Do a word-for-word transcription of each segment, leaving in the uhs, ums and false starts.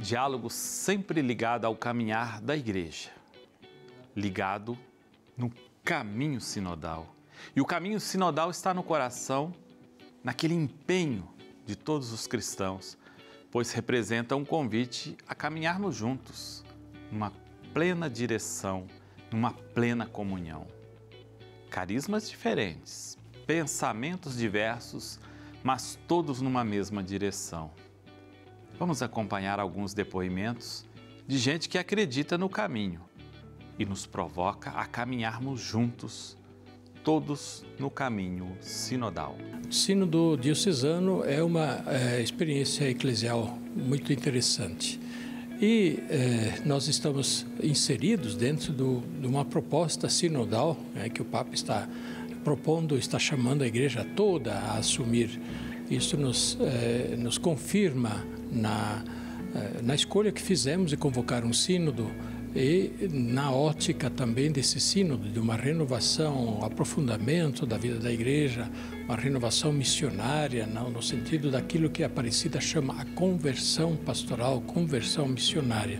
Diálogo sempre ligado ao caminhar da igreja, ligado no caminho sinodal. E o caminho sinodal está no coração, naquele empenho de todos os cristãos, pois representa um convite a caminharmos juntos, numa plena direção, numa plena comunhão. Carismas diferentes, pensamentos diversos, mas todos numa mesma direção. Vamos acompanhar alguns depoimentos de gente que acredita no caminho e nos provoca a caminharmos juntos, todos no caminho sinodal. O sínodo diocesano é uma é, experiência eclesial muito interessante. E é, nós estamos inseridos dentro do, de uma proposta sinodal, né, que o Papa está propondo, está chamando a igreja toda a assumir. Isso nos, é, nos confirma na, é, na escolha que fizemos de convocar um sínodo e na ótica também desse sínodo, de uma renovação, um aprofundamento da vida da igreja, uma renovação missionária, não, no sentido daquilo que a Aparecida chama a conversão pastoral, conversão missionária.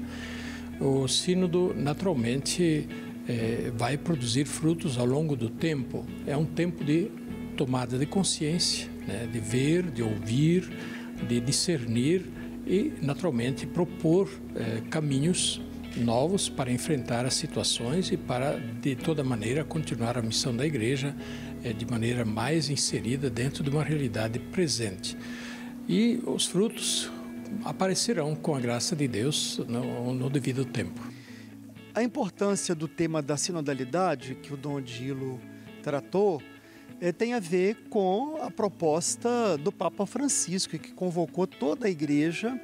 O sínodo, naturalmente, é, vai produzir frutos ao longo do tempo. É um tempo de tomada de consciência, né, de ver, de ouvir, de discernir e, naturalmente, propor é, caminhos novos para enfrentar as situações e para, de toda maneira, continuar a missão da igreja é, de maneira mais inserida dentro de uma realidade presente. E os frutos aparecerão com a graça de Deus no, no devido tempo. A importância do tema da sinodalidade, que o Dom Odilo tratou, é, tem a ver com a proposta do Papa Francisco, que convocou toda a igreja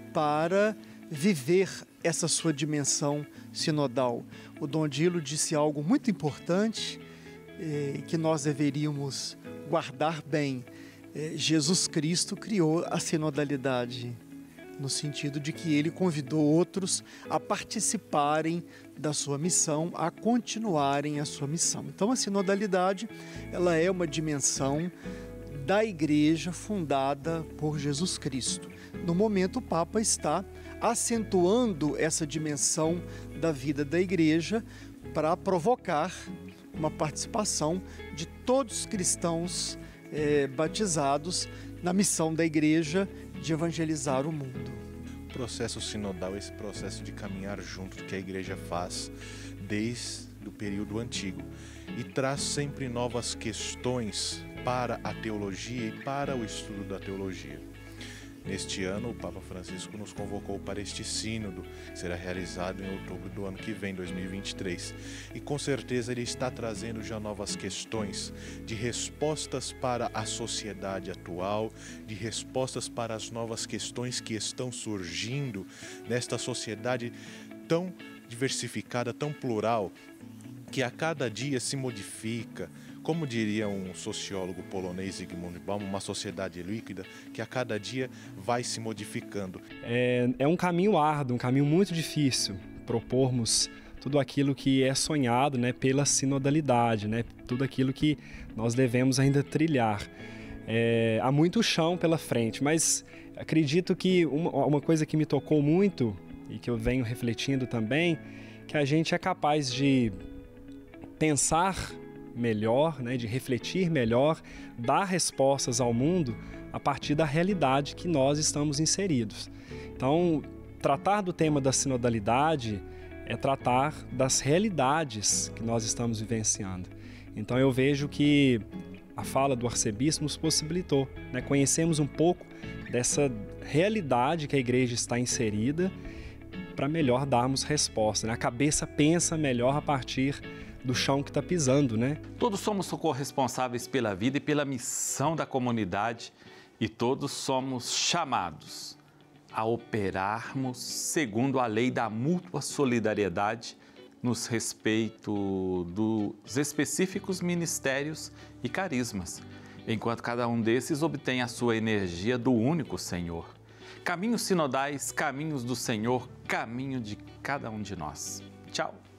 para viver essa sua dimensão sinodal. O Dom Odilo disse algo muito importante eh, que nós deveríamos guardar bem. Eh, Jesus Cristo criou a sinodalidade, no sentido de que ele convidou outros a participarem da sua missão, a continuarem a sua missão. Então a sinodalidade, ela é uma dimensão da igreja fundada por Jesus Cristo. No momento, o Papa está acentuando essa dimensão da vida da igreja para provocar uma participação de todos os cristãos eh, batizados na missão da igreja de evangelizar o mundo. O processo sinodal é esse processo de caminhar junto que a igreja faz desde o período antigo e traz sempre novas questões para a teologia e para o estudo da teologia. Neste ano, o Papa Francisco nos convocou para este sínodo, que será realizado em outubro do ano que vem, dois mil e vinte e três. E com certeza ele está trazendo já novas questões de respostas para a sociedade atual, de respostas para as novas questões que estão surgindo nesta sociedade tão diversificada, tão plural, que a cada dia se modifica. Como diria um sociólogo polonês, Zygmunt Bauman, uma sociedade líquida que a cada dia vai se modificando. É, é um caminho árduo, um caminho muito difícil propormos tudo aquilo que é sonhado, né, pela sinodalidade, né, tudo aquilo que nós devemos ainda trilhar. É, há muito chão pela frente, mas acredito que uma, uma coisa que me tocou muito e que eu venho refletindo também, que a gente é capaz de pensar melhor, né, de refletir melhor, dar respostas ao mundo a partir da realidade que nós estamos inseridos. Então, tratar do tema da sinodalidade é tratar das realidades que nós estamos vivenciando. Então, eu vejo que a fala do arcebispo nos possibilitou, né, conhecemos um pouco dessa realidade que a igreja está inserida para melhor darmos resposta, né? A cabeça pensa melhor a partir do chão que está pisando, né? Todos somos corresponsáveis pela vida e pela missão da comunidade e todos somos chamados a operarmos segundo a lei da mútua solidariedade nos respeito dos específicos ministérios e carismas, enquanto cada um desses obtém a sua energia do único Senhor. Caminhos sinodais, caminhos do Senhor, caminho de cada um de nós. Tchau!